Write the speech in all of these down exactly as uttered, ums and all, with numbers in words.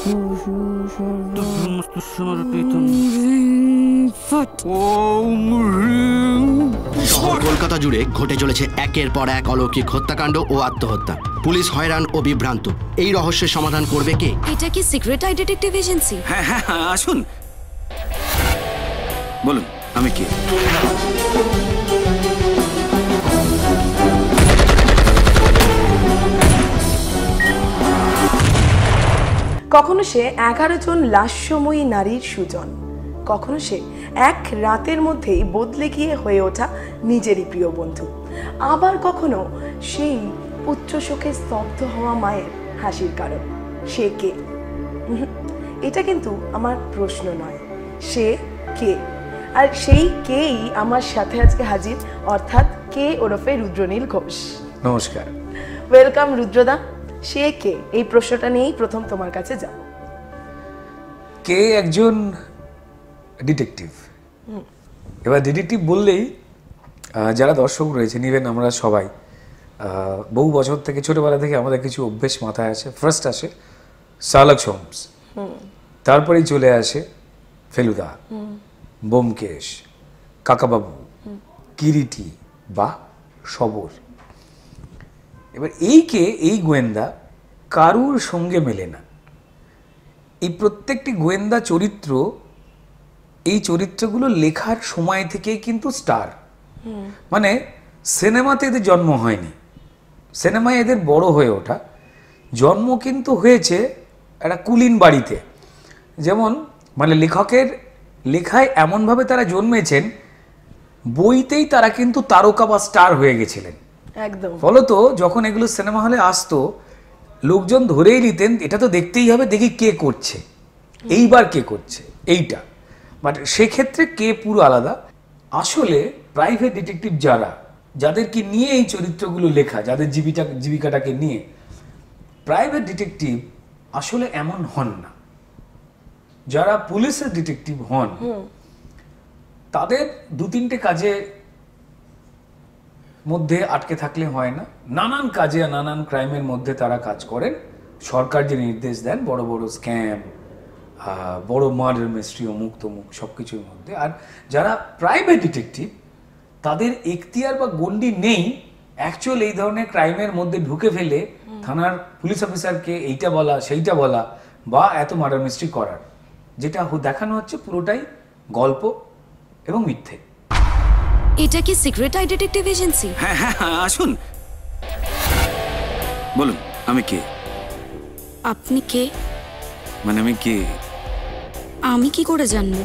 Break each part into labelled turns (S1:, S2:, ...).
S1: শহর কলকাতা জুড়ে ঘটে চলেছে একের পর এক অলৌকিক হত্যাকাণ্ড ও আত্মহত্যা। পুলিশ হয়রান ও বিভ্রান্ত। এই রহস্যের সমাধান করবে কে?
S2: এটা কি সিক্রেট আই ডিটেকটিভ এজেন্সি?
S3: হ্যাঁ হ্যাঁ হ্যাঁ, আসুন। বলুন, আমি কে?
S4: কখনো সে এগারো জন লাস্যময়ী নারীর সুজন, কখনো সে এক রাতের মধ্যেই বদলে গিয়ে হয়ে ওঠা নিজেরই প্রিয় বন্ধু, আবার কখনো সেই পুত্র শোকে স্তব্ধ হওয়া মায়ের হাসির কারণ। সে কে? এটা কিন্তু আমার প্রশ্ন নয়, সে কে। আর সেই কেই আমার সাথে আজকে হাজির, অর্থাৎ কে ওরফে রুদ্রনীল ঘোষ।
S5: নমস্কার,
S4: ওয়েলকাম রুদ্রদা। সে কে, এই প্রশ্নটা নিয়েই প্রথম তোমার কাছে যাব।
S5: কে একজন ডিটেকটিভ। এবার ডিটেকটিভ বললেই যারা দর্শক রয়েছেন, ইভেন আমরা সবাই বহু বছর থেকে, ছোটবেলা থেকে আমাদের কিছু অভ্যেস মাথায় আসে। ফার্স্ট আসে শার্লক হোমস, তারপরেই চলে আসে ফেলুদা, ব্যোমকেশ, কাকাবাবু, কিরিটি বা সবর। এবার এই কে, এই গোয়েন্দা কারুর সঙ্গে মেলে না। এই প্রত্যেকটি গোয়েন্দা চরিত্র, এই চরিত্রগুলো লেখার সময় থেকেই কিন্তু স্টার। মানে সিনেমাতে এদের জন্ম হয়নি, সিনেমায় এদের বড় হয়ে ওঠা। জন্ম কিন্তু হয়েছে একটা কুলীন বাড়িতে। যেমন মানে লেখকের লেখায় এমনভাবে তারা জন্মেছেন, বইতেই তারা কিন্তু তারকা বা স্টার হয়ে গেছিলেন
S4: একদম।
S5: ফলত যখন এগুলো সিনেমা হলে আসতো, লোকজন ধরেই নিতেন এটা তো দেখতেই হবে, দেখি কে করছে, এইবার কে করছে এইটা। বাট সেক্ষেত্রে কে পুরো আলাদা। আসলে প্রাইভেট ডিটেকটিভ যারা, যাদেরকে নিয়ে এই চরিত্রগুলো লেখা, যাদের জীবিকা জীবিকাটাকে নিয়ে, প্রাইভেট ডিটেকটিভ আসলে এমন হন না। যারা পুলিশের ডিটেকটিভ হন, তাদের দু তিনটে কাজে মধ্যে আটকে থাকলে হয় না। নানান কাজে, নানান ক্রাইমের মধ্যে তারা কাজ করেন। সরকার যে নির্দেশ দেন, বড় বড় স্ক্যাম, বড় মার্ডার মিস্ট্রি, অমুক তমুক সব কিছুর মধ্যে। আর যারা প্রাইভেট ডিটেকটিভ, তাদের এখতিয়ার বা গণ্ডি নেই অ্যাকচুয়াল এই ধরনের ক্রাইমের মধ্যে ঢুকে ফেলে থানার পুলিশ অফিসারকে এইটা বলা, সেইটা বলা বা এত মার্ডার মিস্ট্রি করার। যেটা দেখানো হচ্ছে পুরোটাই গল্প এবং মিথ্যে।
S2: এটা কি সিক্রেট আই ডিটেকটিভ এজেন্সি?
S3: হ্যাঁ হ্যাঁ হ্যাঁ, আসুন। বলুন, আমি কে?
S2: আপনি কে?
S3: মানে আমি কে
S2: আমি কি করে জানবো?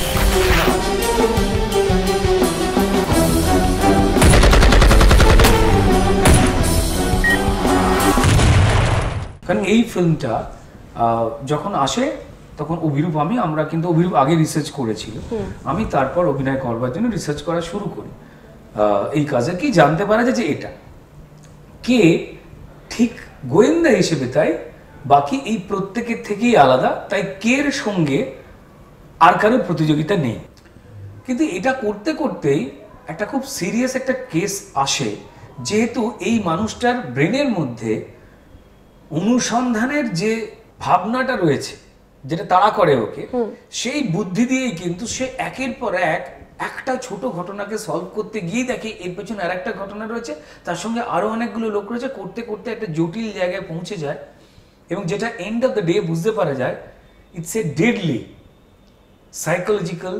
S5: কারণ এই ফিল্মটা যখন আসে তখন অভিরূপ, আমি আমরা কিন্তু অভিরূপ আগে রিসার্চ করেছিল, আমি তারপর অভিনয় করবার জন্য রিসার্চ করা শুরু করি। এই কাজে কি জানতে পারা যায় যে এটা কে ঠিক গোয়েন্দা হিসেবে, তাই বাকি এই প্রত্যেকের থেকেই আলাদা। তাই কের সঙ্গে আর কারো প্রতিযোগিতা নেই। কিন্তু এটা করতে করতেই একটা খুব সিরিয়াস একটা কেস আসে, যেহেতু এই মানুষটার ব্রেনের মধ্যে অনুসন্ধানের যে ভাবনাটা রয়েছে, যেটা তাড়া করে ওকে, সেই বুদ্ধি দিয়েই কিন্তু সে একের পর এক একটা ছোট ঘটনাকে সলভ করতে গিয়ে দেখে এর পেছনে আর একটা ঘটনা রয়েছে, তার সঙ্গে আরো অনেকগুলো লোক রয়েছে, করতে করতে একটা জটিল জায়গায় পৌঁছে যায়। এবং যেটা এন্ড অফ দ্য ডে বুঝতে পারা যায়, it's a deadly psychological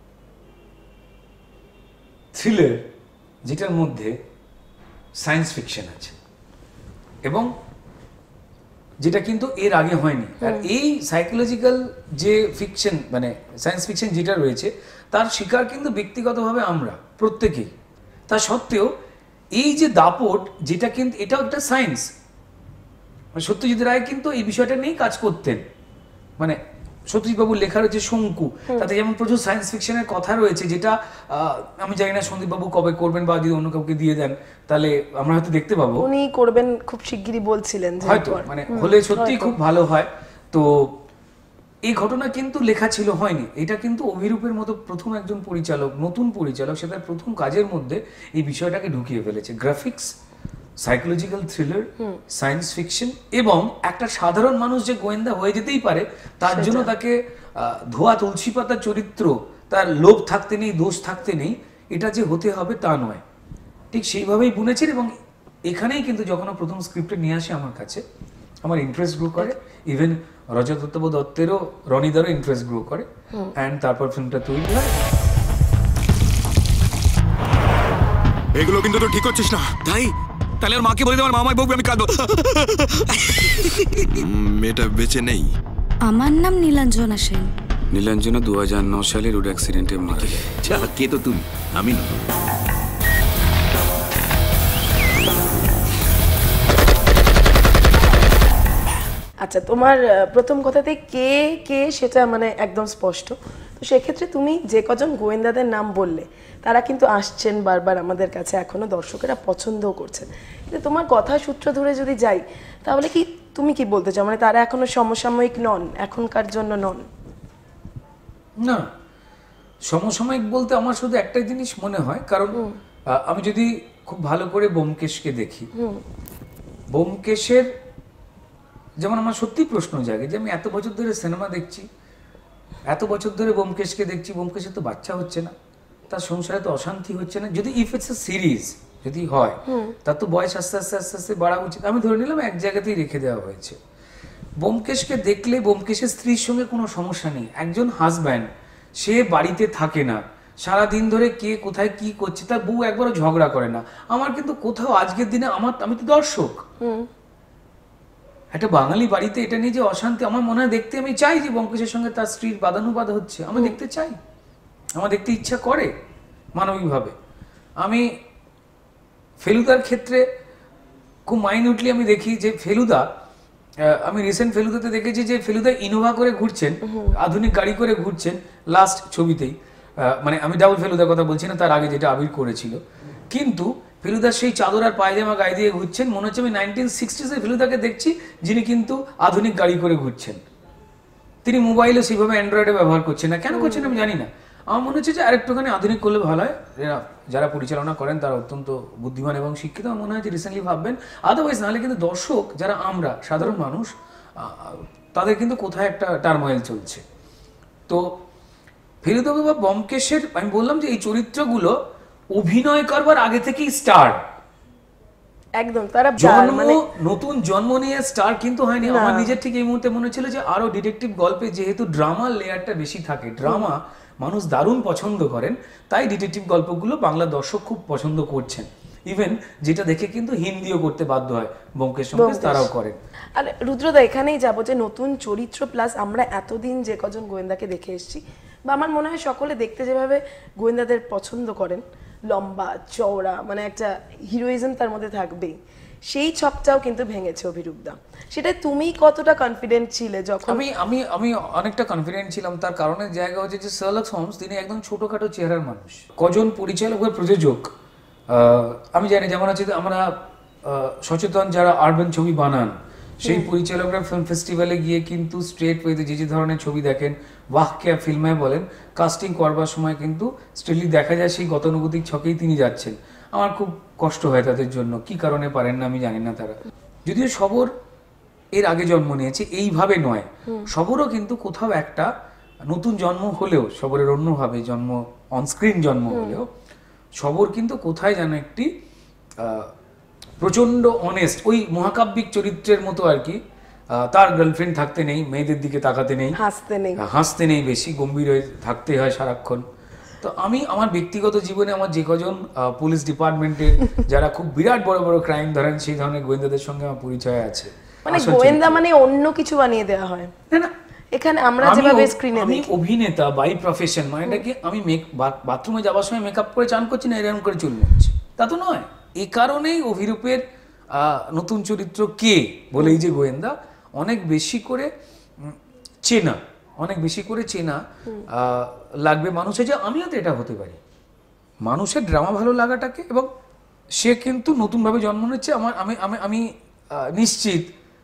S5: thriller, যেটার মধ্যে সায়েন্স ফিকশন আছে এবং যেটা কিন্তু এর আগে হয়নি। আর এই সাইকোলজিক্যাল যে ফিকশন, মানে সায়েন্স ফিকশন যেটা রয়েছে, তার শিকার কিন্তু ব্যক্তিগতভাবে আমরা প্রত্যেকেই। তা সত্ত্বেও এই যে দাপট, যেটা কিন্তু এটাও একটা সায়েন্স। সত্যজিৎ রায় কিন্তু এই বিষয়টা নিয়েই কাজ করতেন। মানে সত্যজিৎ বাবুর লেখা রয়েছে শঙ্কু, তাতে যেমন প্রচুর সায়েন্স ফিকশনের কথা রয়েছে, যেটা আমি জানি না সন্দীপ বাবু কবে করবেন, বা যদি অন্য কাউকে দিয়ে দেন তাহলে আমরা হয়তো দেখতে পাবো।
S4: উনি করবেন খুব শিগগিরই বলছিলেন,
S5: হয়তো মানে হলে সত্যি খুব ভালো হয়। তো এই ঘটনা কিন্তু লেখা ছিল, হয়নি। এটা কিন্তু অভিরূপের মতো প্রথম একজন পরিচালক, নতুন পরিচালক, সে তার প্রথম কাজের মধ্যে এই বিষয়টাকে ঢুকিয়ে ফেলেছে। Graphics, psychological thriller, science fiction, এবং একটা সাধারণ মানুষ যে গোয়েন্দা হয়ে যেতেই পারে তার জন্য তাকে ধোয়া তুলসী পাতা চরিত্র, তার লোভ থাকতে নেই, দোষ থাকতে নেই, এটা যে হতে হবে তা নয়। ঠিক সেইভাবেই বুনেছেন। এবং এখানেই কিন্তু যখন প্রথম স্ক্রিপ্টে নিয়ে আসে আমার কাছে, আমার ইন্টারেস্ট গ্রো করে। ইভেন রজতপ্রভ দত্তেরও, রনিদারও ইন্টারেস্ট গ্রো করে, অ্যান্ড তারপর ফিল্মটা তৈরি হয়।
S6: এগুলো কিন্তু তো ঠিক হচ্ছিস না।
S3: তাই তাহলে ওর মাকে বলে দেওয়ার মামাই বকবে, আমি কাঁদবো।
S6: মেয়েটা বেঁচে নেই।
S2: আমার নাম নীলাঞ্জনা সেন।
S3: নীলাঞ্জনা দু হাজার ন সালে রোড অ্যাক্সিডেন্টে মারা যায়।
S7: আচ্ছা, কে তো তুমি? আমি না।
S4: আচ্ছা, তোমার আহ, প্রথম কথাতে কে কে সেটা মানে একদম স্পষ্ট। তো সেক্ষেত্রে তুমি যে কজন গোয়েন্দাদের নাম বললে তারা কিন্তু আসছেন বারবার আমাদের কাছে, এখনো দর্শকেরা পছন্দও করছেন। কিন্তু তোমার কথা সূত্র ধরে যদি যাই, তাহলে কি তুমি কি বলতে চাও, মানে তারা এখনো সমসাময়িক নন, এখনকার জন্য নন?
S5: না, সমসাময়িক বলতে আমার শুধু একটাই জিনিস মনে হয়, কারণ আহ, আমি যদি খুব ভালো করে ব্যোমকেশকে দেখি, ব্যোমকেশের যেমন আমার সত্যি প্রশ্ন জাগে যে আমি এত বছর ধরে সিনেমা দেখছি, এত বছর ধরে ব্যোমকেশকে দেখছি, ব্যোমকেশের তো বাচ্চা হচ্ছে না, তার সংসারে তো অশান্তি হচ্ছে না। যদি ইফ ইটস এ সিরিজ যদি হয়, তার তো বয়স আস্তে আস্তে আস্তে আস্তে বাড়া উচিত। আমি ধরে নিলাম এক জায়গাতেই রেখে দেওয়া হয়েছে। ব্যোমকেশকে দেখলে ব্যোমকেশের স্ত্রীর সঙ্গে কোনো সমস্যা নেই। একজন হাজব্যান্ড, সে বাড়িতে থাকে না, সারাদিন ধরে কে কোথায় কি করছে তার বউ একবারও ঝগড়া করে না। আমার কিন্তু কোথাও আজকের দিনে আমার, আমি তো দর্শক, একটা বাঙালি বাড়িতে এটা নিয়ে যে অশান্তি, আমার মনে হয় দেখতে আমি চাই যে ব্যোমকেশের সঙ্গে তার স্ত্রীর বাদানুবাদ হচ্ছে, আমি দেখতে চাই, আমার দেখতে ইচ্ছা করে মানবিকভাবে। আমি ফেলুদার ক্ষেত্রে খুব মাইনিউটলি আমি দেখি যে ফেলুদা, আমি রিসেন্ট ফেলুদাতে দেখেছি যে ফেলুদা ইনোভা করে ঘুরছেন, আধুনিক গাড়ি করে ঘুরছেন লাস্ট ছবিতেই। মানে আমি ডাবল ফেলুদার কথা বলছি না, তার আগে যেটা আবির করেছিল। কিন্তু ফেলুদার সেই চাদর আর পায়জামা গায়ে দিয়ে ঘুরছেন, মনে হচ্ছে আমি নাইনটিন সিক্সটিসে ফেলুদাকে দেখছি, যিনি কিন্তু আধুনিক গাড়ি করে ঘুরছেন। তিনি মোবাইলে সেইভাবে অ্যান্ড্রয়েডে ব্যবহার করছেন না, কেন করছেন আমি জানি না। আমার মনে হচ্ছে যে আরেকটুখানি আধুনিক করলে ভালো হয়। যারা পরিচালনা করেন তারা অত্যন্ত বুদ্ধিমান এবং শিক্ষিত, আমার মনে হয় যে রিসেন্টলি ভাববেন। আদারওয়াইজ নাহলে কিন্তু দর্শক যারা আমরা সাধারণ মানুষ, তাদের কিন্তু কোথায় একটা টার্মোয়েল চলছে। তো ফেলুদা বা ব্যোমকেশের, আমি বললাম যে এই চরিত্রগুলো অভিনয় করবার আগে থেকেই স্টার,
S4: একদম তারা
S5: জন্ম,
S4: মানে
S5: নতুন জন্ম নিয়ে স্টার কিন্তু হয়নি। আমার নিজের ঠিক এই মুহূর্তে মনে হচ্ছিল যে আরো ডিটেকটিভ গল্পে যেহেতু ড্রামার লেয়ারটা বেশি থাকে, ড্রামা মানুষ দারুণ পছন্দ করেন, তাই ডিটেকটিভ গল্পগুলো বাংলা দর্শক খুব পছন্দ করছেন। ইভেন যেটা দেখে কিন্তু হিন্দিও করতে বাধ্য হয়, ব্যোমকেশ ব্যোমকেশ তারাও করেন।
S4: আর রুদ্রদা, এখানেই যাবো যে নতুন চরিত্র প্লাস আমরা এতদিন যে কজন গোয়েন্দাকে দেখে এসেছি, বা আমার মনে হয় সকলে দেখতে যেভাবে গোয়েন্দাদের পছন্দ করেন, লম্বা চওড়া, মানে একটা হিরোইজম তার মধ্যে থাকবেই, সেই ছকটাও কিন্তু ভেঙেছে অভিরূপদা। সেটা তুমি কতটা কনফিডেন্ট ছিলে যখন?
S5: আমি আমি আমি অনেকটা কনফিডেন্ট ছিলাম। তার কারণের জায়গা হচ্ছে যে শার্লক হোমস তিনি একদম ছোটখাটো চেহারার মানুষ। কজন পরিচালক বা প্রযোজক আমি জানি, যেমন আছে আমরা সচেতন যারা আরবান ছবি বানান, সেই পরিচালকরা ফিল্ম ফেস্টিভ্যালে গিয়ে কিন্তু স্ট্রেট ওয়েতে যে যে ধরনের ছবি দেখেন, ওয়াহ ক্যা ফিল্মে বলেন, কাস্টিং করবার সময় কিন্তু স্ট্রেটলি দেখা যায় সেই গতানুগতিক ছকেই তিনি যাচ্ছেন। আমার খুব কষ্ট হয় তাদের জন্য, কি কারণে পারেন না আমি জানি না। তারা যদিও সবর এর আগে জন্ম নিয়েছে, এইভাবে নয়, সবরও কিন্তু কোথাও একটা নতুন জন্ম হলেও, সবরের অন্যভাবে জন্ম, অনস্ক্রিন জন্ম হলেও, সবর কিন্তু কোথায় যেন একটি প্রচন্ড অনেস্ট, ওই মহাকাব্যিক চরিত্রের মতো আর কি। তার গার্লফ্রেন্ড থাকতে নেই, মেয়েদের দিকে তাকাতে নেই,
S4: হাসতে নেই,
S5: হাসতে নেই, বেশি গম্ভীর হয়ে থাকতে হয় সারাক্ষণ। তো আমি আমার ব্যক্তিগত জীবনে আমার যে কজন পুলিশ ডিপার্টমেন্টের যারা খুব বিরাট বড় বড় ক্রাইম ধরেন, সেই ধরনের গোয়েন্দাদের সঙ্গে আমার পরিচয় আছে।
S4: মানে গোয়েন্দা মানে অন্য কিছু বানিয়ে দেওয়া হয়
S5: না, না,
S4: এখানে আমরা যেভাবে স্ক্রিনে
S5: আমি অভিনেতা বাই প্রফেশন, মানে এটা কি আমি বাথরুমে যাওয়ার সময় মেকআপ করে চান করছি না, এরকম করে চুল মুছছি, তা তো নয়। এই কারণেই অভিরূপের নতুন চরিত্র কে বলে এই যে গোয়েন্দা অনেক বেশি করে চেনা, অনেক বেশি করে চেনা লাগবে মানুষের, যে আমিও তো এটা হতে পারি। মানুষের ড্রামা ভালো লাগাটাকে, এবং সে কিন্তু নতুনভাবে জন্ম নিচ্ছে। আমার আমি আমি আমি নিশ্চিত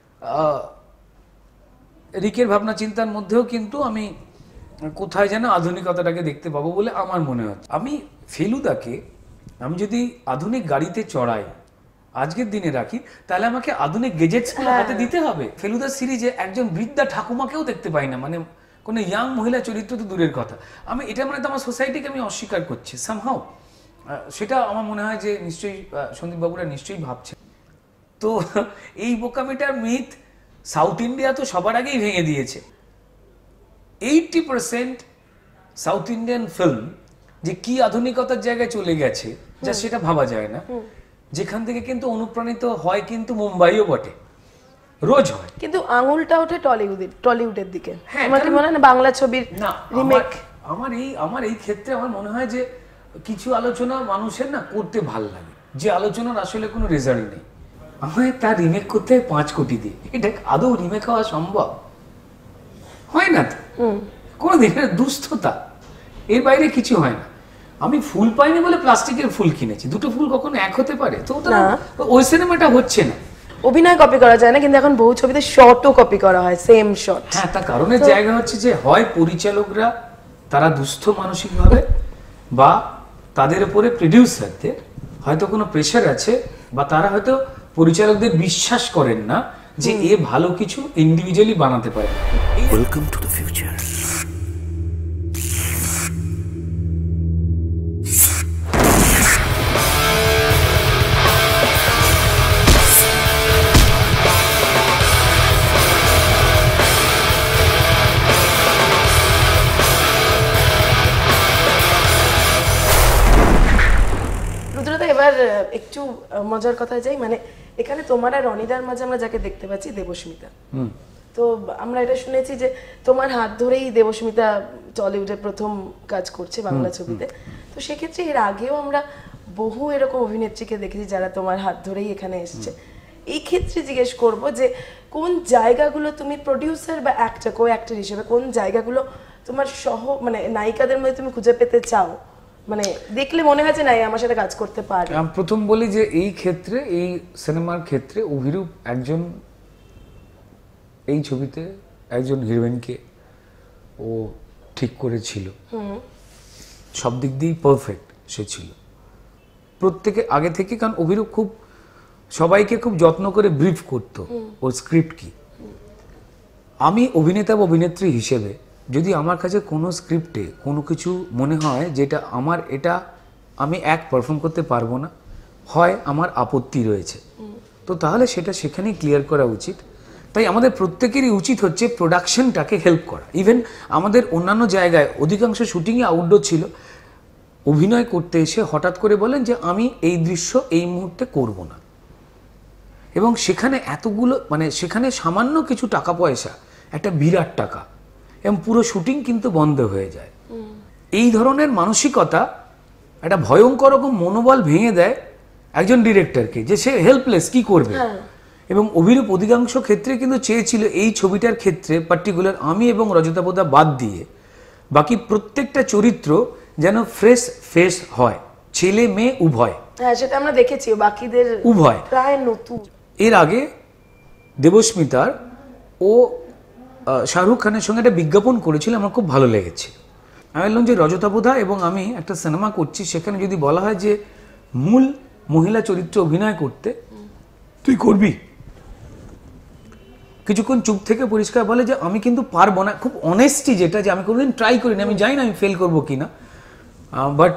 S5: রিকের ভাবনা চিন্তার মধ্যেও কিন্তু আমি কোথায় যেন আধুনিকতাটাকে দেখতে পাবো বলে আমার মনে হয়। আমি ফেলুদাকে আমি যদি আধুনিক গাড়িতে চড়াই, আজকের দিনে রাখি, তাহলে আমাকে আধুনিক গেজেটস হাতে দিতে হবে। ফেলুদা সিরিজে একজন বৃদ্ধা ঠাকুমাকেও দেখতে পাই না, মানে কোনো ইয়াং মহিলা চরিত্র তো দূরের কথা। আমি এটা মানে তো আমার সোসাইটিকে আমি অস্বীকার করছি সামহাও, সেটা আমার মনে হয় যে নিশ্চয়ই সন্দীপ বাবুরা নিশ্চয়ই ভাবছে। তো এই বোকামিটার মিথ সাউথ ইন্ডিয়া তো সবার আগেই ভেঙে দিয়েছে। Eighty percent south Indian film যে কি আধুনিকতার জায়গায় চলে গেছে যা সেটা ভাবা যায় না, যেখান থেকে কিন্তু অনুপ্রাণিত হয় কিন্তু মুম্বাইও বটে, রোজ হয়।
S4: কিন্তু আঙুলটা ওঠে টলিউডের টলিউডের দিকে।
S5: হ্যাঁ,
S4: আমার কি মনে হয় না বাংলা ছবির
S5: না
S4: রিমেক?
S5: আমার এই আমার এই ক্ষেত্রে আমার মনে হয় যে কিছু আলোচনা মানুষের না করতে ভাল লাগে, যে আলোচনার আসলে কোনো রেজাল্ট নেই। আমায় তার রিমেক করতে হয় পাঁচ কোটি দিয়ে, এটা আদৌ রিমেক হওয়া সম্ভব হয় না তো, কোনো দিনের দুস্থতা, এর বাইরে কিছু হয় না। আমি ফুল পাইনি বলে প্লাস্টিকের ফুল কিনেছি, দুটো ফুল কখনো এক হতে পারে? তো ওই সিনেমাটা হচ্ছে না।
S4: অভিনয় কপি করা যায় না, কিন্তু এখন বহু ছবিতে শটও কপি করা হয়, সেম শট।
S5: হ্যাঁ, তার কারণের জায়গা হচ্ছে যে হয় পরিচালকরা তারা দুস্থ মানসিকভাবে, বা তাদের উপরে প্রডিউসারদের হয়তো কোনো প্রেশার আছে, বা তারা হয়তো পরিচালকদের বিশ্বাস করেন না যে এ ভালো কিছু ইন্ডিভিজুয়ালি বানাতে পারে।
S7: Welcome to the future.
S4: এবার একটু মজার কথা যাই, মানে এখানে তোমার আর রনিদার মাঝে আমরা যাকে দেখতে পাচ্ছি দেবস্মিতা। তো আমরা এটা শুনেছি যে তোমার হাত ধরেই দেবস্মিতা টলিউডে প্রথম কাজ করছে বাংলা ছবিতে। তো সেক্ষেত্রে এর আগেও আমরা বহু এরকম অভিনেত্রীকে দেখেছি যারা তোমার হাত ধরেই এখানে এসছে। এই ক্ষেত্রে জিজ্ঞেস করব যে কোন জায়গাগুলো তুমি প্রডিউসার বা অ্যাক্টর, কো অ্যাক্টর হিসেবে কোন জায়গাগুলো তোমার সহ মানে নায়িকাদের মধ্যে তুমি খুঁজে পেতে চাও, মানে দেখলে মনে হয় যে না আমার সাথে কাজ করতে পারে?
S5: আমি প্রথম বলি যে এই ক্ষেত্রে, এই সিনেমার ক্ষেত্রে অভিরূপ একজন, এই ছবিতে একজন হিরোইনকে ও ঠিক করেছিল, সব দিক দিয়েই পারফেক্ট সে ছিল প্রত্যেকে আগে থেকে। কারণ অভিরূপ খুব সবাইকে খুব যত্ন করে ব্রিফ করতো ওর স্ক্রিপ্ট কি। আমি অভিনেতা বা অভিনেত্রী হিসেবে যদি আমার কাছে কোনো স্ক্রিপ্টে কোনো কিছু মনে হয় যেটা আমার, এটা আমি এক পারফর্ম করতে পারবো না, হয় আমার আপত্তি রয়েছে, তো তাহলে সেটা সেখানেই ক্লিয়ার করা উচিত। তাই আমাদের প্রত্যেকেরই উচিত হচ্ছে প্রোডাকশনটাকে হেল্প করা। ইভেন আমাদের অন্যান্য জায়গায় অধিকাংশ শুটিংই আউটডোর ছিল, অভিনয় করতে এসে হঠাৎ করে বলেন যে আমি এই দৃশ্য এই মুহূর্তে করব না, এবং সেখানে এতগুলো মানে সেখানে সামান্য কিছু টাকা পয়সা একটা বিরাট টাকা, এবং পুরো শুটিং কিন্তু বন্ধ হয়ে যায়। এই ধরনের মানসিকতা একটা ভয়ঙ্কর রকম মনোবল ভেঙে দেয় একজন ডিরেক্টরকে, যে সে হেল্পলেস, কি করবে। এবং অভিরূপ অধিকাংশ ক্ষেত্রে কিন্তু চেয়েছিল এই ছবিটার ক্ষেত্রে পার্টিকুলার আমি এবং রজতাপদা বাদ দিয়ে বাকি প্রত্যেকটা চরিত্র যেন ফ্রেশ ফেস হয়, ছেলে মেয়ে উভয়।
S4: হ্যাঁ, সেটা আমরা দেখেছি, বাকিদের
S5: উভয়
S4: প্রায় নতুন।
S5: এর আগে দেবস্মিতার ও শাহরুখ খানের সঙ্গে একটা বিজ্ঞাপন করেছিল, আমার খুব ভালো লেগেছে। আমি বললাম যে রজতাপদা এবং আমি একটা সিনেমা করছি, সেখানে যদি বলা হয় যে মূল মহিলা চরিত্রে অভিনয় করতে, তুই করবি? কিছুক্ষণ চুপ থেকে পরিষ্কার বলে যে আমি কিন্তু পারবো না। খুব অনেস্টি, যেটা যে আমি কোনোদিন ট্রাই করিনি, আমি জানি না আমি ফেল করবো কিনা। বাট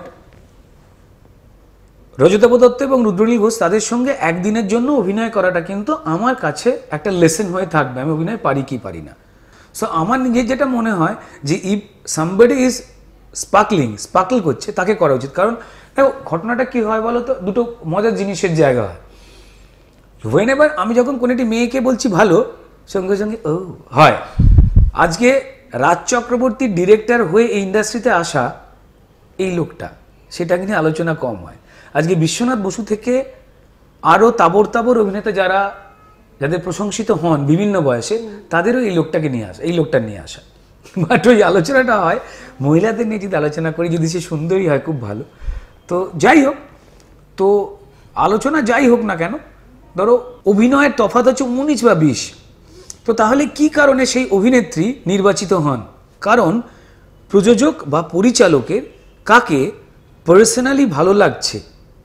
S5: রজতাভ দত্ত এবং রুদ্রনীল ঘোষ তাদের সঙ্গে একদিনের জন্য অভিনয় করাটা কিন্তু আমার কাছে একটা লেসন হয়ে থাকবে, আমি অভিনয় পারি কি পারি না। সো আমার নিজের যেটা মনে হয় যে if somebody is sparkling, sparkle করছে, তাকে করা উচিত। কারণ দেখো ঘটনাটা কি হয় বলো তো, দুটো মজার জিনিসের জায়গা হয়। হোয়েন এভার আমি যখন কোনো একটি মেয়েকে বলছি ভালো, সঙ্গে সঙ্গে ও হয়। আজকে রাজ চক্রবর্তীর ডিরেক্টর হয়ে এই ইন্ডাস্ট্রিতে আসা এই লোকটা, সেটা নিয়ে আলোচনা কম হয়। আজকে বিশ্বনাথ বসু থেকে আরও তাবর তাবর অভিনেতা যারা, যাদের প্রশংসিত হন বিভিন্ন বয়সে, তাদেরও এই লোকটাকে নিয়ে আসা, এই লোকটা নিয়ে আসা। বাট ওই আলোচনাটা হয় মহিলাদের নিয়ে যদি আলোচনা করি, যদি সে সুন্দরী হয় খুব ভালো। তো যাই হোক, তো আলোচনা যাই হোক না কেন, ধরো অভিনয়ের তফাৎ হচ্ছে উনিশ বা বিশ, তো তাহলে কি কারণে সেই অভিনেত্রী নির্বাচিত হন? কারণ প্রযোজক বা পরিচালকের কাকে পার্সোনালি ভালো লাগছে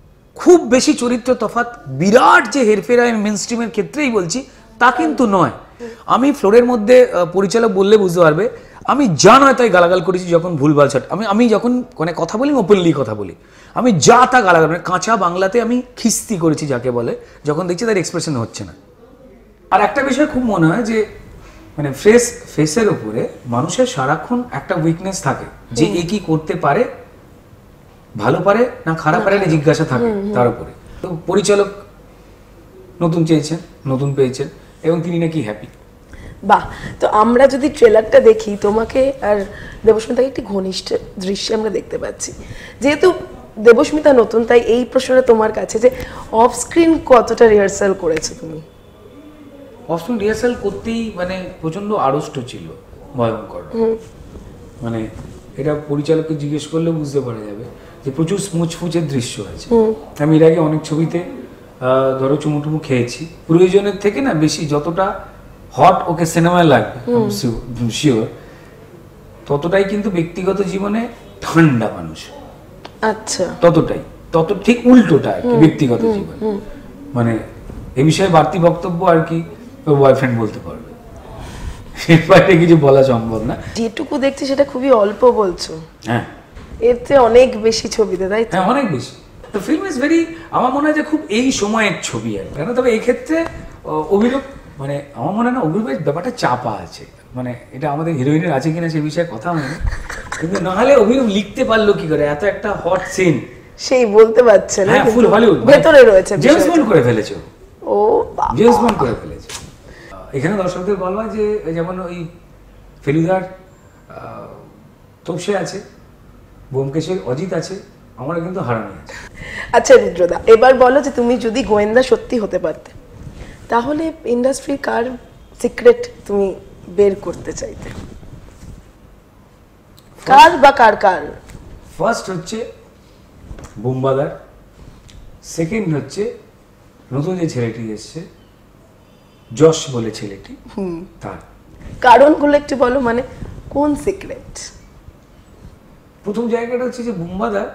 S5: খুব বেশি চরিত্র তফাৎ, বিরাট যে হেরফের আমি মেন স্ট্রিমের ক্ষেত্রেই বলছি তা কিন্তু নয়। আমি ফ্লোরের মধ্যে পরিচালক বললে বুঝতে পারবে, আমি যা নয় তাই গালাগাল করেছি যখন ভুলভাল ছাট। আমি আমি যখন মানে কথা বলি ওপেনলি কথা বলি, আমি যা তা গালাগাল মানে কাঁচা বাংলাতে আমি খিস্তি করেছি যাকে বলে, যখন দেখছি তার এক্সপ্রেশন হচ্ছে না। আর একটা বিষয় খুব মনে হয় যে মানে ফেস ফেসের উপরে মানুষের সারাক্ষণ একটা উইকনেস থাকে যে এ কি করতে পারে, ভালো পারে না খারাপ পারে না জিজ্ঞাসা থাকে তার উপরে। তো পরিচালক নতুন চেয়েছেন, নতুন পেয়েছেন এবং তিনি নাকি হ্যাপি।
S4: বাহ, তো আমরা যদি ট্রেলারটা দেখি তোমাকে আর দেবস্মিতাকে একটি ঘনিষ্ঠ দৃশ্যে আমরা দেখতে পাচ্ছি। যেহেতু দেবস্মিতা নতুন, তাই এই প্রশ্নটা তোমার কাছে যে অফ স্ক্রিন কতটা রিহার্সাল করেছো তুমি?
S5: অফস্ক্রিন রিহার্সাল করতেই মানে প্রচন্ড আড়ষ্ট ছিল, ভয়ঙ্কর। মানে এটা পরিচালককে জিজ্ঞেস করলেও বুঝতে পারা যাবে যে প্রচুর স্মুচফুচের দৃশ্য আছে। আমি এর আগে অনেক ছবিতে ধরো চুমুটুমু খেয়েছি, প্রয়োজনের থেকে না বেশি যতটা হট ওকে সিনেমায় লাগবে শিওর, ততটাই কিন্তু ব্যক্তিগত জীবনে ঠান্ডা মানুষ।
S4: আচ্ছা,
S5: ততটাই তত ঠিক উল্টোটা আর কি ব্যক্তিগত জীবনে। মানে এ বিষয়ে বাড়তি বক্তব্য আর কি ওর বয়ফ্রেন্ড বলতে পারবে, এর বাইরে কিছু বলা সম্ভব না।
S4: যেটুকু দেখছি সেটা খুবই অল্প বলছো।
S5: হ্যাঁ,
S4: এর চেয়ে অনেক বেশি ছবিতে, তাই তো?
S5: হ্যাঁ, অনেক বেশি। তো ফিল্ম ইজ ভেরি, আমার মনে হয় যে খুব এই সময়ের ছবি আর কেন। তবে এক্ষেত্রে অভিরূপ মানে আমার মনে হয় না অভিরূপের ব্যাপারটা চাপা আছে, মানে এটা আমাদের হিরোইনের আছে কিনা সে বিষয়ে কথা হয়নি, কিন্তু নাহলে অভিরূপ লিখতে পারলো কি করে এত একটা হট সিন?
S4: সেই বলতে পারছে না,
S5: হ্যাঁ, ফুল হলিউড
S4: ভেতরে রয়েছে,
S5: জেমস বন্ড করে ফেলেছে।
S4: ও বাবা,
S5: জেমস বন্ড করে ফেলেছে। এখানে দর্শকদের বলবা যে যেমন ওই ফেলুদার তোপসে আছে, ব্যোমকেশের অজিত আছে, আমরা কিন্তু হারানি আছে।
S4: আচ্ছা রুদ্রদা, এবার বলো যে তুমি যদি গোয়েন্দা সত্যি হতে পারতে, তাহলে ইন্ডাস্ট্রির কার সিক্রেট তুমি বের করতে চাইতে? কার বা কার কার?
S5: ফার্স্ট হচ্ছে বোম্বাদার, সেকেন্ড হচ্ছে নতুন যে ছেলেটি এসছে যশ বলে ছেলেটি, তার।
S4: কারণগুলো একটু বলো, মানে কোন সিক্রেট?
S5: প্রথম জায়গাটা হচ্ছে যে বোম্বাদার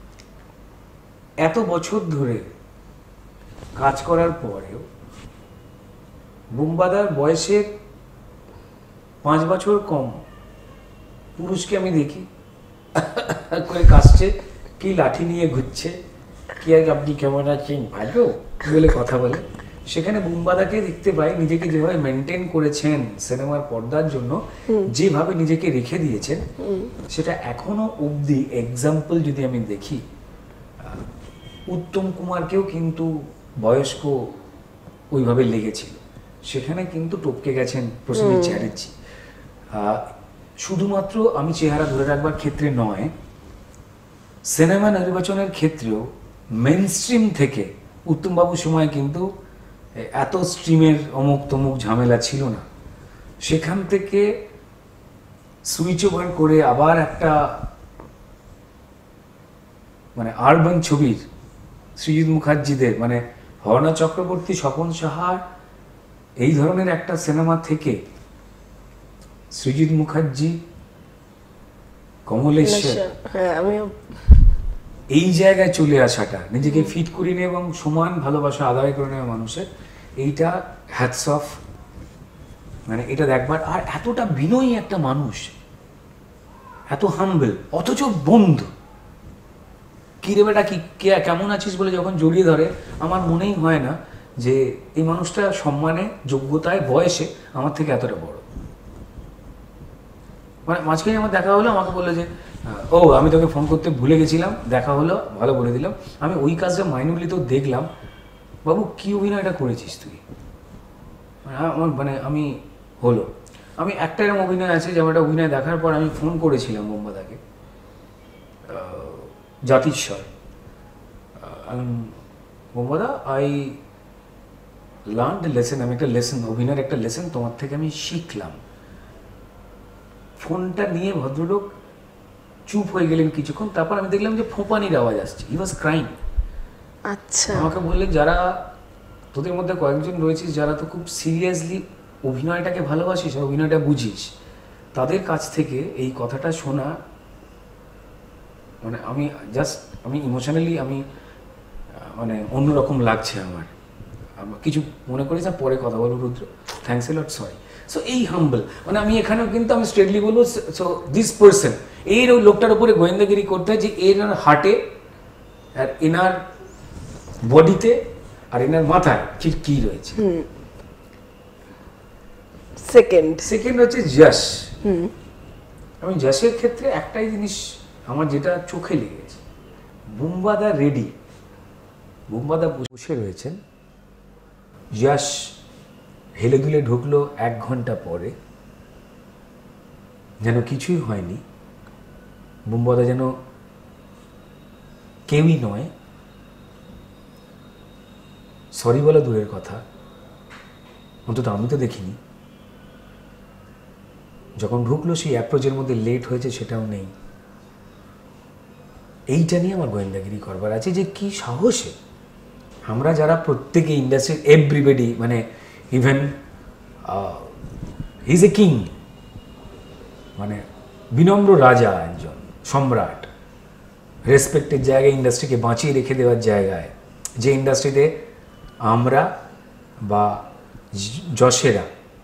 S5: এত বছর ধরে কাজ করার পরেও বোম্বাদার বয়সের পাঁচ বছর কম পুরুষকে আমি দেখি করে কাশছে, কি লাঠি নিয়ে ঘুরছে, কি আর আপনি কেমন আছেন ভালো বলে কথা বলে। সেখানে বোম্বাদাকে দেখতে পাই নিজেকে যেভাবে মেনটেন করেছেন সিনেমার পর্দার জন্য, যেভাবে নিজেকে রেখে দিয়েছেন, সেটা এখনো অবধি এক্সাম্পল যদি আমি দেখি, উত্তম কুমারকেও কিন্তু বয়স্ক ওইভাবে লেগেছিল, সেখানে কিন্তু টপকে গেছেন প্রসেনজিৎ চ্যাটার্জি। শুধুমাত্র আমি চেহারা ধরে রাখবার ক্ষেত্রে নয়, সিনেমা নির্বাচনের ক্ষেত্রেও মেন স্ট্রিম থেকে উত্তমবাবুর সময় কিন্তু এত স্ট্রিমের অমুক তমুক ঝামেলা ছিল না। সেখান থেকে সুইচ ওভার করে আবার একটা মানে আরবান ছবির সৃজিত মুখার্জিদের মানে হরনা চক্রবর্তী, স্বপন সাহার এই ধরনের একটা সিনেমা থেকে সৃজিত মুখার্জি, কমলেশ্বর,
S4: হ্যাঁ আমিও
S5: এই জায়গায় চলে আসাটা, নিজেকে ফিট করে নিয়ে এবং সমান ভালোবাসা আদায় করে নেওয়া মানুষের, এইটা হ্যাটস অফ। মানে এটা দেখবার, আর এতটা বিনয়ী একটা মানুষ, এত হাম্বল, অথচ বন্ধু। কি রে বেটা, কি কেমন আছিস বলে যখন জড়িয়ে ধরে, আমার মনেই হয় না যে এই মানুষটা সম্মানে, যোগ্যতায়, বয়সে আমার থেকে এতটা বড়। মানে মাঝখানে আমার দেখা হলো, আমাকে বললো যে ও আমি তোকে ফোন করতে ভুলে গেছিলাম, দেখা হলো, ভালো বলে দিলাম। আমি ওই কাজটা মাইনুরলি তো দেখলাম, বাবু কি অভিনয়টা করেছিস তুই, আমার মানে আমি হলো আমি একটা এরকম অভিনয় আছে, যেমন একটা অভিনয় দেখার পর আমি ফোন করেছিলাম বোম্বাদাকে, জাতিস্বর, বোম্বাদা আই লার্ন দ্য লেসন, আমি একটা লেসন, অভিনয়ের একটা লেসন তোমার থেকে আমি শিখলাম। ফোনটা নিয়ে ভদ্রলোক চুপ হয়ে গেলেন কিছুক্ষণ, তারপর আমি দেখলাম যে ফোঁপানির আওয়াজ আসছে, হি ওয়াজ ক্রাইং।
S4: আচ্ছা,
S5: আমাকে বললেন যারা তোদের মধ্যে কয়েকজন রয়েছিস যারা তো খুব সিরিয়াসলি অভিনয়টাকে ভালোবাসিস আর অভিনয়টা বুঝিস, তাদের কাছ থেকে এই কথাটা শোনা, মানে আমি জাস্ট আমি ইমোশনালি আমি মানে অন্যরকম লাগছে আমার। কিছু মনে করিস না, পরে কথা বলবো Rudra. Thanks a lot, sorry. So এই হাম্বল, মানে আমি এখানেও কিন্তু আমি স্ট্রেটলি বলবো, সো দিস পার্সন, এই লোকটার উপরে গোয়েন্দাগিরি করতে হয় যে এর হার্টে আর এনার বডিতে আর এনার মাথায় ঠিক কি রয়েছে।
S4: সেকেন্ড
S5: সেকেন্ড হচ্ছে যশ। আমি যশের ক্ষেত্রে একটাই জিনিস আমার যেটা চোখে লেগেছে, বুম্বাদা রেডি, বুম্বাদা বসে রয়েছেন, যশ হেলে দুলে ঢুকলো এক ঘন্টা পরে, যেন কিছুই হয়নি। বুম্বাদা যেন কেউই নয়, সরি বলা দূরের কথা, অন্তত আমি তো দেখিনি। যখন ঢুকলো সেই অ্যাপ্রোচের মধ্যে লেট হয়েছে সেটাও নেই। এইটা নিয়ে আমার গোয়েন্দাগিরি করবার আছে যে কি সাহসে আমরা যারা প্রত্যেকে ইন্ডাস্ট্রির এভরিবডি, মানে even he is a king, মানে বিনম্র রাজা, একজন সম্রাট, রেসপেক্টের জায়গায় ইন্ডাস্ট্রিকে বাঁচিয়ে রেখে দেওয়ার জায়গায়, যে ইন্ডাস্ট্রিতে আমরা বা যশেরা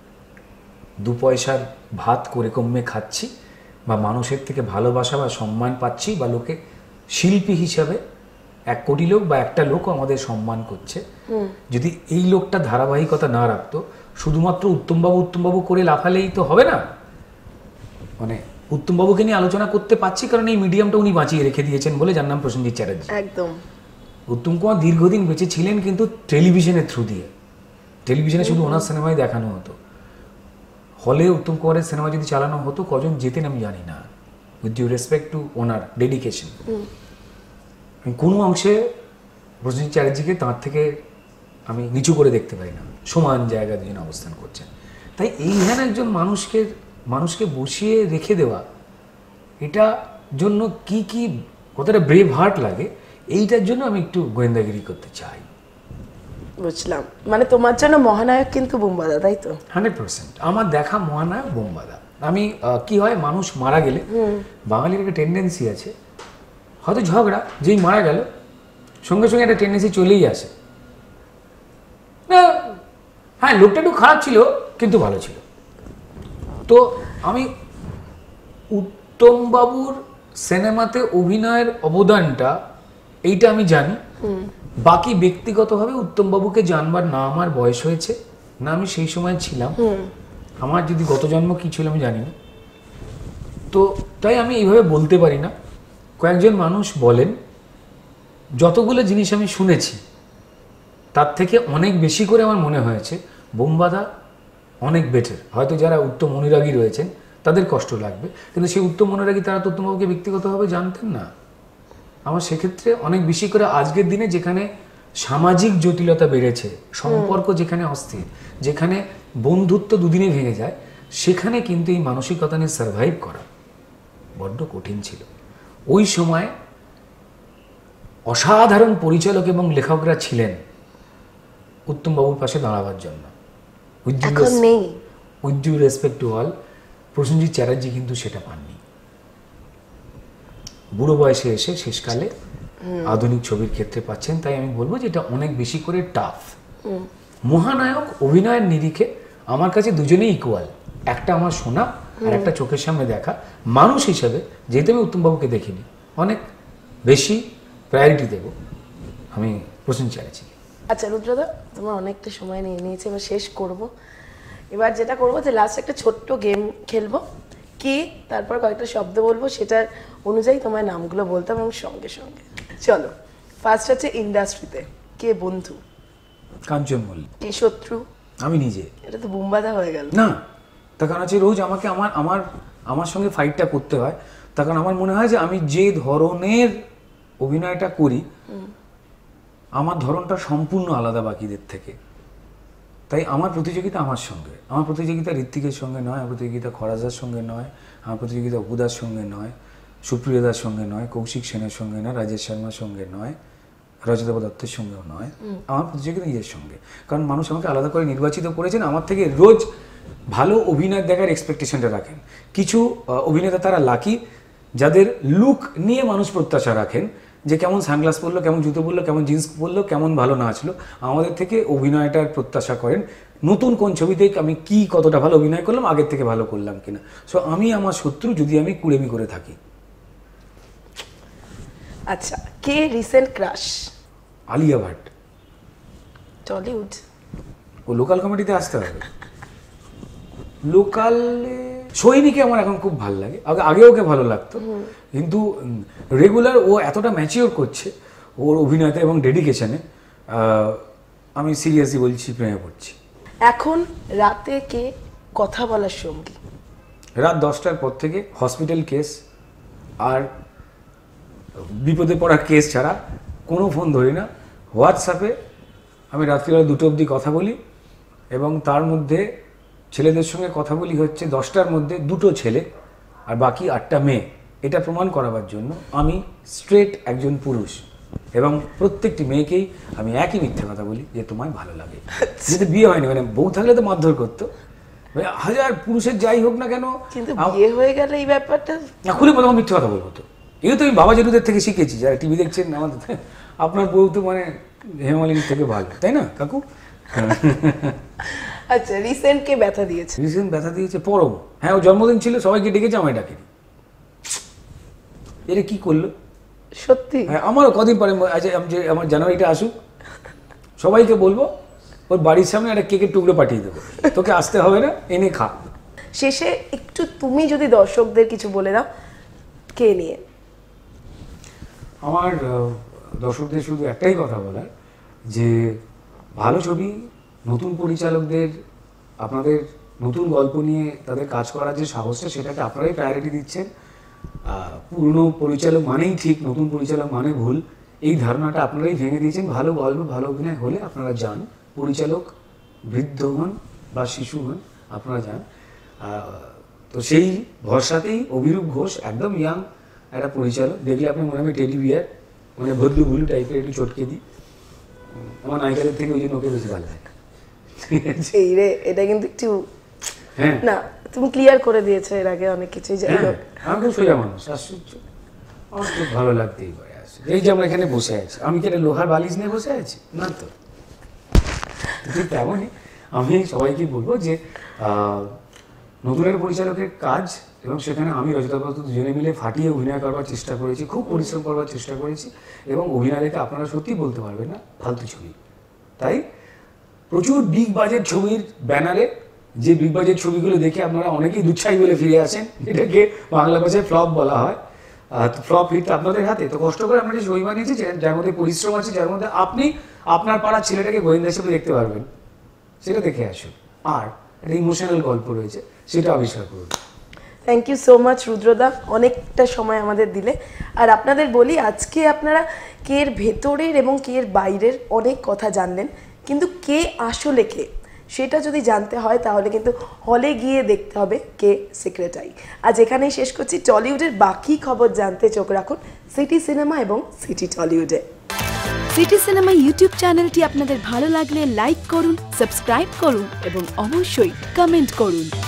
S5: দু পয়সার ভাত করে কমে খাচ্ছি, বা মানুষের থেকে ভালোবাসা বা সম্মান পাচ্ছি, বা লোকে শিল্পী হিসাবে এক কোটি লোক বা একটা লোকও আমাদের সম্মান করছে। যদি এই লোকটা ধারাবাহিকতা না রাখতো, শুধুমাত্র উত্তমবাবু উত্তমবাবু করে লাফালেই তো হবে না। মানে উত্তমবাবুকে নিয়ে আলোচনা করতে পারছি কারণ এই মিডিয়ামটা উনি বাঁচিয়ে রেখে দিয়েছেন বলে, যার নাম প্রসেনজিৎ চ্যাটার্জি।
S4: একদম।
S5: উত্তম কুমার দীর্ঘদিন বেঁচে ছিলেন কিন্তু টেলিভিশনের থ্রু দিয়ে। টেলিভিশনে শুধু ওনার সিনেমাই দেখানো হতো। হলে উত্তম কুমারের সিনেমা যদি চালানো হতো, কজন যেতেন আমি জানি না। উইথ ডিউ রেসপেক্ট টু ওনার ডেডিকেশন, আমি কোনো অংশে প্রসেনজিৎ চ্যাটার্জিকে তাঁর থেকে আমি নিচু করে দেখতে পারি না। সমান জায়গা দুজন অবস্থান করছেন। তাই এইখানে একজন মানুষকে মানুষকে বসিয়ে রেখে দেওয়া, এটা জন্য কি কি কতটা ব্রেভ হার্ট লাগে, এইটার জন্য আমি একটু গোয়েন্দাগিরি করতে চাই।
S4: বুঝলাম, মানে তোমার জন্য মহানায়ক কিন্তু বুম্বাদা, তাই তো?
S5: হান্ড্রেড পার্সেন্ট আমার দেখা মহানায়ক বুম্বাদা। আমি কি হয়, মানুষ মারা গেলে বাঙালির একটা টেন্ডেন্সি আছে, হয়তো ঝগড়া যেই মারা গেল সঙ্গে সঙ্গে একটা টেন্ডেন্সি চলেই আসে, না হ্যাঁ লোকটা একটু খারাপ ছিল কিন্তু ভালো ছিল। তো আমি উত্তমবাবুর সিনেমাতে অভিনয়ের অবদানটা এইটা আমি জানি। বাকি ব্যক্তিগতভাবে উত্তমবাবুকে জানবার না আমার বয়স হয়েছে, না আমি সেই সময় ছিলাম, আমার যদি গত জন্ম কি ছিল আমি জানি না। তো তাই আমি এইভাবে বলতে পারি না। কয়েকজন মানুষ বলেন, যতগুলো জিনিস আমি শুনেছি তার থেকে অনেক বেশি করে আমার মনে হয়েছে বুম্বাদা অনেক বেটার। হয়তো যারা উত্তম অনুরাগী রয়েছেন তাদের কষ্ট লাগবে, কিন্তু সেই উত্তম অনুরাগী তারা তো উত্তমবাবুকে ব্যক্তিগতভাবে জানতেন না। আমার সেক্ষেত্রে অনেক বেশি করে আজকের দিনে যেখানে সামাজিক জটিলতা বেড়েছে, সম্পর্ক যেখানে অস্থির, যেখানে বন্ধুত্ব দুদিনে ভেঙে যায়, সেখানে কিন্তু এই মানসিকতা নিয়ে সার্ভাইভ করা বড্ড কঠিন ছিল। ওই সময় অসাধারণ পরিচালক এবং লেখকরা ছিলেন উত্তমবাবুর পাশে দাঁড়াবার জন্য।
S4: এখন নেই।
S5: With due respect to all, Prosenjit Chatterjee কিন্তু সেটা পাননি। বুড়ো বয়সে এসে শেষকালে আধুনিক ছবির ক্ষেত্রে পাচ্ছেন। তাই আমি বলবো যে এটা অনেক বেশি করে টাফ। মহানায়ক অভিনয়ের নিরিখে আমার কাছে দুজনেই ইকুয়াল। একটা আমার শোনা আর একটা চোখের সামনে দেখা। মানুষ হিসাবে যেহেতু আমি উত্তমবাবুকে দেখিনি, অনেক বেশি প্রায়োরিটি দেব আমি প্রসেনজিৎ চ্যাটার্জিকে।
S4: আচ্ছা রুদ্রদা, তোমার অনেকটা সময় নিয়ে নিয়েছে, এবার শেষ করব। এবার যেটা করবো যে লাস্ট একটা ছোট্ট গেম খেলবো, কে তারপর কয়েকটা শব্দ বলবো, সেটার অনুযায়ী তোমার নামগুলো বলতাম এবং সঙ্গে সঙ্গে। চলো, ফার্স্ট হচ্ছে ইন্ডাস্ট্রিতে কে বন্ধু?
S5: কাঞ্চন মল্লিক।
S4: কে শত্রু?
S5: আমি নিজে।
S4: এটা তো বুম্বাদা হয়ে গেল
S5: না, তার কারণ হচ্ছে রোজ আমাকে আমার আমার আমার সঙ্গে ফাইটটা করতে হয়। তার কারণ আমার মনে হয় যে আমি যে ধরনের অভিনয়টা করি, আমার ধরনটা সম্পূর্ণ আলাদা বাকিদের থেকে। তাই আমার প্রতিযোগিতা আমার সঙ্গে, আমার প্রতিযোগিতা ঋত্বিকের সঙ্গে নয়, আমার প্রতিযোগিতা খরাজার সঙ্গে নয়, আমার প্রতিযোগিতা অপুদার সঙ্গে নয়, সুপ্রিয়দার সঙ্গে নয়, কৌশিক সেনের সঙ্গে নয়, রাজেশ শর্মার সঙ্গে নয়, রজতাভ দত্তের সঙ্গেও নয়। আমার প্রতিযোগিতা নিজের সঙ্গে, কারণ মানুষ আমাকে আলাদা করে নির্বাচিত করেছেন। আমার থেকে রোজ ভালো অভিনয় দেখার এক্সপেকটেশনটা রাখেন। কিছু অভিনেতা তারা লাকি যাদের লুক নিয়ে মানুষ প্রত্যাশা রাখেন, যে কেমন সানগ্লাস পরলো, কেমন জুতো পরলো, কেমন জিন্স পরলো, কেমন ভালো নাচলো। আমাদের থেকে অভিনয়টার প্রত্যাশা করেন, নতুন কোন ছবিতে আমি কি কতটা ভালো অভিনয় করলাম, আগের থেকে ভালো করলাম কিনা। সো আমি আমার শত্রু যদি আমি কুড়েমি করে থাকি।
S4: আচ্ছা, কে রিসেন্ট ক্রাশ?
S5: আলিয়া ভাট।
S4: টলিউড?
S5: ও লোকাল কমেডিতে আসতে হবে। লোকালে সৈনিকে আমার এখন খুব ভালো লাগে, আগে আগে ওকে ভালো লাগতো, কিন্তু রেগুলার ও এতটা ম্যাচিওর করছে ওর অভিনয়তে এবং ডেডিকেশনে, আমি সিরিয়াসলি বলছি প্রেমে পড়ছি।
S4: এখন রাতে কে কথা বলার সঙ্গী?
S5: রাত দশটার পর থেকে হসপিটাল কেস আর বিপদে পড়া কেস ছাড়া কোনো ফোন ধরি না। হোয়াটসঅ্যাপে আমি রাত্রিবেলা দুটো অবধি কথা বলি, এবং তার মধ্যে ছেলেদের সঙ্গে কথা বলি হচ্ছে দশটার মধ্যে দুটো ছেলে আর বাকি আটটা মেয়ে। এটা প্রমাণ করাবার জন্য আমি স্ট্রেট একজন পুরুষ, এবং প্রত্যেকটি মেয়েকেই আমি একই মিথ্যে কথা বলি যে তোমায় ভালো লাগে। যেহেতু বিয়ে হয়নি, মানে বউ থাকলে তো মারধর করতো, হাজার পুরুষের যাই হোক না কেন,
S4: কিন্তু বিয়ে হয়ে গেলে এই ব্যাপারটা
S5: না খুলে প্রথম মিথ্যে কথা বলবো। তো এগুলো তো আমি বাবা জেঠুদের থেকে শিখেছি, যারা টিভি দেখছেন আমাদের। আপনার বউ তো মানে হেমালিনীর থেকে ভালো, তাই না কাকু?
S4: আচ্ছা, রিসেন্ট কে ব্যথা দিয়েছে?
S5: রিসেন্ট ব্যথা দিয়েছে পরম। হ্যাঁ, ও জন্মদিন ছিল, সবাইকে ডেকেছে, আমায় ডাকেনি। এটা কি করলো
S4: সত্যি?
S5: হ্যাঁ, আমারও কদিন পরে আচ্ছা যে আমার জানুয়ারিটা আসুক, সবাইকে বলবো ওর বাড়ির সামনে একটা কেকের টুকরো পাঠিয়ে দেবো, তোকে আসতে হবে না, এনে খা।
S4: শেষে একটু তুমি যদি দর্শকদের কিছু বলে দাও কে নিয়ে।
S5: আমার দর্শকদের শুধু একটাই কথা বলার, যে ভালো ছবি, নতুন পরিচালকদের আপনাদের নতুন গল্প নিয়ে তাদের কাজ করার যে সাহসটা, সেটাকে আপনারাই প্রায়োরিটি দিচ্ছেন। পুরনো পরিচালক মানেই ঠিক, নতুন পরিচালক মানে ভুল, এই ধারণাটা আপনারাই ভেঙে দিয়েছেন। ভালো গল্প, ভালো অভিনয় হলে আপনারা যান, পরিচালক বৃদ্ধ হন বা শিশু হন, আপনারা যান। তো সেই ভরসাতেই অভিরূপ ঘোষ একদম ইয়াং একটা পরিচালক, দেখলে আপনি মনে হবে টেডি বিয়ার, মানে ভদ্রু ভুলু টাইপের, একটু চটকে দিই। আমার নায়িকাদের থেকে ওই জন্য ওকে বেশি ভালো লাগে।
S4: এই রে, এটা কিন্তু একটু
S5: হ্যাঁ
S4: না, তুমি ক্লিয়ার করে দিয়েছো এর আগে অনেক কিছুই। যাই হোক,
S5: আমি খুব সোজা মানুষ, আশ্চর্য, আমার খুব ভালো লাগতেই পারে। এই যে আমরা এখানে বসে আছি, আমি কি একটা লোহার বালিশ নিয়ে বসে আছি? না তো। ঠিক তেমনই আমি সবাইকে বলবো যে নতুনের পরিচালকের কাজ, এবং সেখানে আমি রজতা পাত্র দুজনে মিলে ফাটিয়ে অভিনয় করবার চেষ্টা করেছি, খুব পরিশ্রম করবার চেষ্টা করেছি, এবং অভিনয় দেখে আপনারা সত্যি বলতে পারবেন না ফালতু ছবি। তাই প্রচুর বিগ বাজেট ছবির ব্যানারে যে বিগ বাজেট ছবিগুলো দেখে আপনারা অনেকেই দুচ্ছাই বলে ফিরে আসেন, এটাকে বাংলা ভাষায় ফ্লপ বলা হয়। ফ্লপ হিট আপনাদের হাতে। তো কষ্ট করে আমরা যে ছবি বানিয়েছি, যার মধ্যে পরিশ্রম আছে, যার মধ্যে আপনি আপনার পাড়ার ছেলেটাকে গোয়েন্দা হিসেবে দেখতে পারবেন, সেটা দেখে আসুন। আর একটা ইমোশনাল গল্প রয়েছে, সেটা আবিষ্কার করুন।
S4: থ্যাংক ইউ সো মাচ রুদ্রদা, অনেকটা সময় আমাদের দিলে। আর আপনাদের বলি, আজকে আপনারা কে এর ভেতরের এবং কে এর বাইরের অনেক কথা জানলেন, কিন্তু কে আসলে কে সেটা যদি জানতে হয় তাহলে কিন্তু হলে গিয়ে দেখতে হবে কে সিক্রেট আই। আজ এখানেই শেষ করছি। টলিউডের বাকি খবর জানতে চোখ রাখুন সিটি সিনেমা এবং সিটি টলিউডে।
S2: সিটি সিনেমা ইউটিউব চ্যানেলটি আপনাদের ভালো লাগলে লাইক করুন, সাবস্ক্রাইব করুন এবং অবশ্যই কমেন্ট করুন।